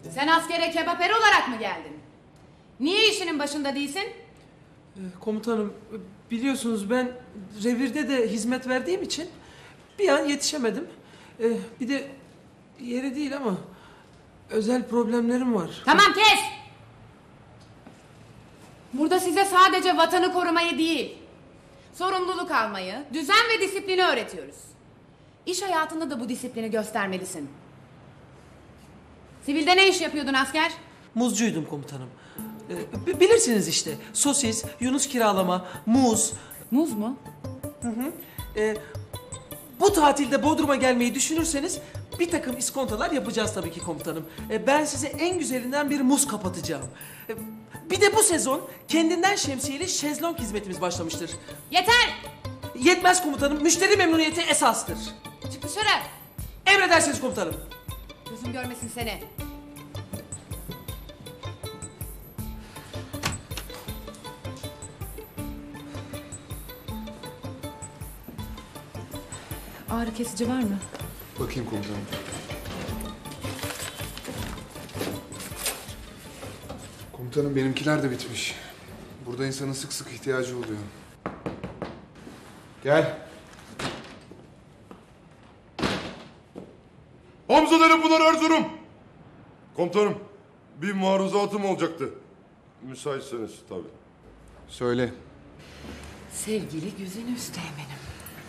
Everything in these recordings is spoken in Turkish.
Sen askere kebaperi olarak mı geldin? Niye işinin başında değilsin? Komutanım, biliyorsunuz ben revirde de hizmet verdiğim için bir an yetişemedim. Bir de yeri değil ama özel problemlerim var. Tamam, kes! Burada size sadece vatanı korumayı değil, sorumluluk almayı, düzen ve disiplini öğretiyoruz. İş hayatında da bu disiplini göstermelisin. Sivilde ne iş yapıyordun asker? Muzcuydum komutanım. Bilirsiniz işte, sosis, yunus kiralama, muz. Muz mu? Bu tatilde Bodrum'a gelmeyi düşünürseniz bir takım iskontolar yapacağız tabii ki komutanım. Ben size en güzelinden bir muz kapatacağım. Bir de bu sezon kendinden şemsiyeli şezlong hizmetimiz başlamıştır. Yeter! Yetmez komutanım, müşteri memnuniyeti esastır. Çık dışarı! Emredersiniz komutanım. Gözüm görmesin seni. Ağrı kesici var mı? Bakayım komutanım. Komutanım benimkiler de bitmiş. Burada insanın sık sık ihtiyacı oluyor. Gel. Hamza Pınar Erzurum. Komutanım, bir maruzatım olacaktı. Müsaitseniz tabii. Söyle. Sevgili Güzin Üsteğmen'im.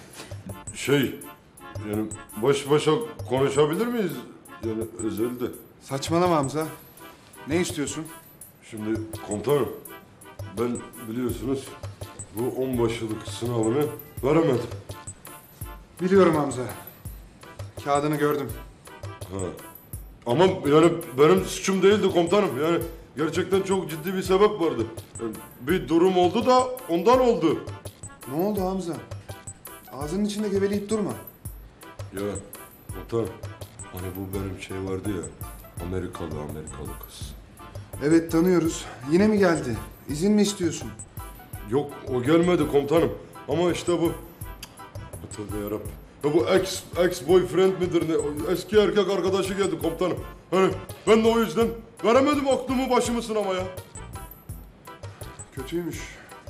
Yani baş başa konuşabilir miyiz? Yani özelde. Saçmalama Hamza. Ne istiyorsun? Şimdi komutanım, ben biliyorsunuz bu onbaşılık sınavını veremedim. Biliyorum Hamza. Kağıdını gördüm. Ha. Ama yani benim suçum değildi komutanım. Yani gerçekten çok ciddi bir sebep vardı. Yani bir durum oldu da ondan oldu. Ne oldu Hamza? Ağzının içinde geveleyip durma. Ya komutanım, hani bu benim şey vardı ya, Amerikalı kız. Evet tanıyoruz. Yine mi geldi? İzin mi istiyorsun? Yok, o gelmedi komutanım. Ama işte bu... Tövbe yarabbim. Ya bu ex boyfriend midir ne? O eski erkek arkadaşı geldi komutanım. Hani ben de o yüzden veremedim aklımı başımı sınavaya. Kötüymüş.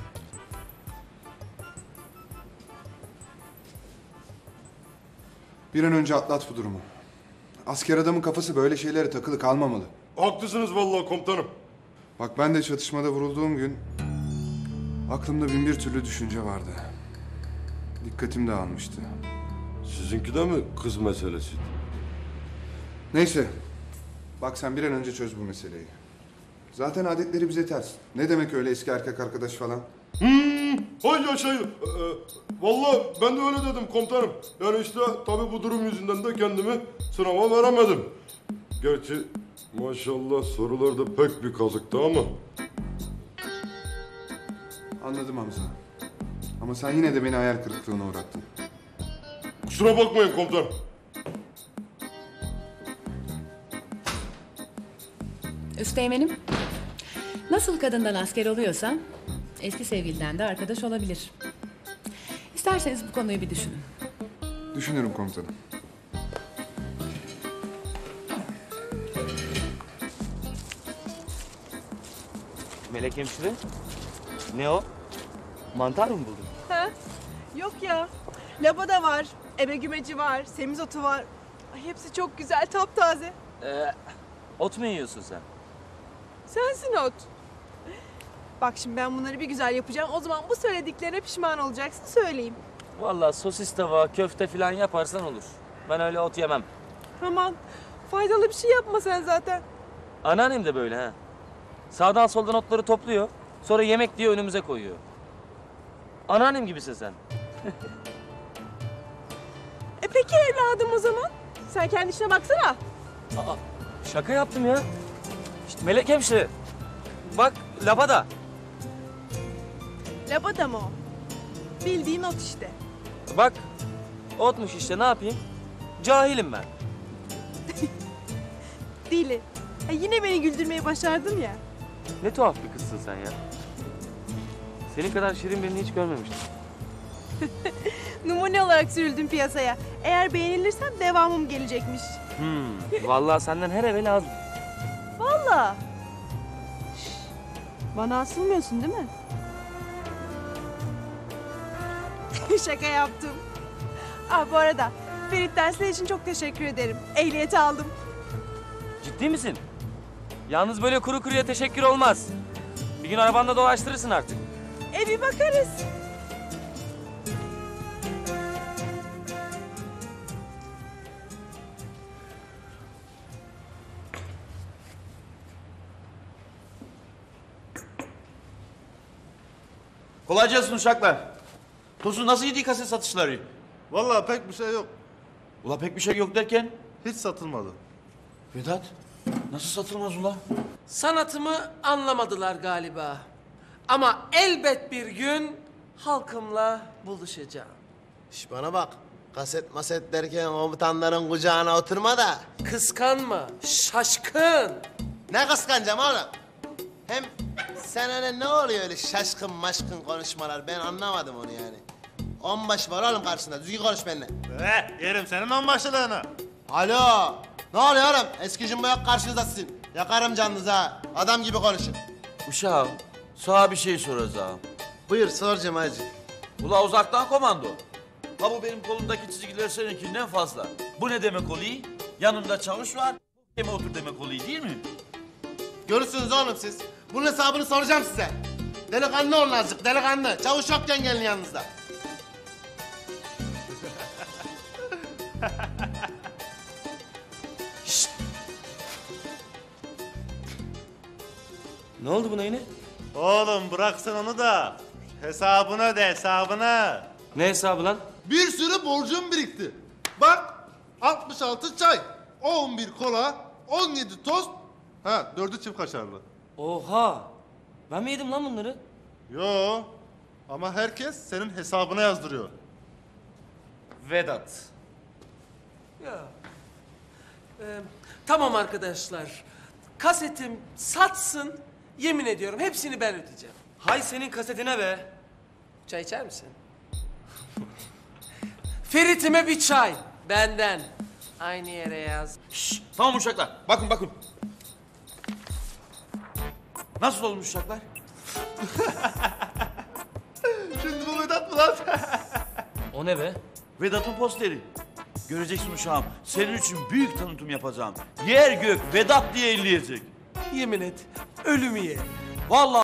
Bir an önce atlat bu durumu. Asker adamın kafası böyle şeylere takılı kalmamalı. Haklısınız vallahi komutanım. Bak ben de çatışmada vurulduğum gün aklımda bin bir türlü düşünce vardı. Dikkatim dağılmıştı. Sizinki de mi kız meselesi? Neyse. Bak sen bir an önce çöz bu meseleyi. Zaten adetleri bize ters. Ne demek öyle eski erkek arkadaş falan? Hay ya vallahi ben de öyle dedim komutanım. Yani işte tabii bu durum yüzünden de kendimi sınava veremedim. Gerçi maşallah sorularda pek bir kazıktı ama. Anladım Hamza. Ama sen yine de beni hayal kırıklığına uğrattın. Kusura bakmayın komutanım. Üsteğmenim, nasıl kadından asker oluyorsan eski sevgiliden de arkadaş olabilir. İsterseniz bu konuyu bir düşünün. Düşünürüm komutanım. Melek hemşire, ne o? Mantar mı buldun? Ha? Yok ya. Labada var, ebegümeci var, semizotu var. Ay, hepsi çok güzel, taptaze. Ot mu yiyorsun sen? Sensin ot. Bak şimdi ben bunları bir güzel yapacağım. O zaman bu söylediklerine pişman olacaksın, söyleyeyim. Vallahi sosis tava, köfte falan yaparsan olur. Ben öyle ot yemem. Aman, faydalı bir şey yapma sen zaten. Anneannem de böyle ha. Sağdan soldan otları topluyor. Sonra yemek diye önümüze koyuyor. Anneannem gibisin sen. Peki evladım o zaman? Sen kendi işine baksana. Aa, şaka yaptım ya. İşte Melek hemşire. Bak labada. Labada mı o? Bildiğin ot işte. Bak otmuş işte, ne yapayım? Cahilim ben. Deli. Ha, yine beni güldürmeye başardın ya. Ne tuhaf bir kızsın sen ya. Senin kadar şirin birini hiç görmemiştim. Numune olarak sürüldüm piyasaya. Eğer beğenilirsem devamım gelecekmiş. Vallahi senden her eve lazım. Valla. Bana asılmıyorsun değil mi? Şaka yaptım. Bu arada Ferit dersler için çok teşekkür ederim. Ehliyeti aldım. Ciddi misin? Yalnız böyle kuru kuruya teşekkür olmaz. Bir gün arabanda dolaştırırsın artık. Bir bakarız. Kolay gelsin uşaklar. Tosun nasıl gidiyor kaset satışları? Vallahi pek bir şey yok. Ula pek bir şey yok derken? Hiç satılmadı. Vedat, nasıl satılmaz ula? Sanatımı anlamadılar galiba. Ama elbet bir gün halkımla buluşacağım. Şş bana bak. Kaset maset derken komutanların kucağına oturma da. Kıskanma, şaşkın. Ne kıskanacağım oğlum? Hem sen öyle ne oluyor öyle şaşkın maşkın konuşmalar? Ben anlamadım onu yani. Onbaşı var oğlum karşında. Düzgün konuş benimle. Yerim senin onbaşılığını. Alo. Ne oluyor oğlum? Eski jumbo yok karşınızda sizin. Yakarım canınızı ha. Adam gibi konuşun. Uşağım, sana bir şey soracağım. Buyur soracağım hacı. Ula uzaktan komando. Ha bu benim kolumdaki çizgiler seninkinden fazla. Bu ne demek oluyor? Yanımda çavuş var, yeme otur demek oluyor değil mi? Görürsünüz oğlum siz. Bunun hesabını soracağım size. Delikanlı olun azıcık delikanlı. Çavuş yokken gelin yanınızda. Ne oldu buna yine? Oğlum bıraksın onu da. Hesabını öde hesabını. Ne hesabı lan? Bir sürü borcum birikti. Bak 66 çay, 11 kola, 17 tost. 4'ü çift kaşarlı. Oha! Ben mi yedim lan bunları? Yo ama herkes senin hesabına yazdırıyor. Vedat. Tamam arkadaşlar. Kasetim satsın. Yemin ediyorum hepsini ben ödeyeceğim. Hay senin kasetine be. Çay içer misin? Ferit'ime bir çay. Benden. Aynı yere yaz. Şşş, tamam uşaklar, bakın. Nasıl olmuş uşaklar? Şimdi bu Vedat mı lan? O ne be? Vedat'ın posteri. Göreceksin uşağım, senin için büyük tanıtım yapacağım. Yer gök Vedat diye inleyecek. Yemin et. Ölümü ye. Vallahi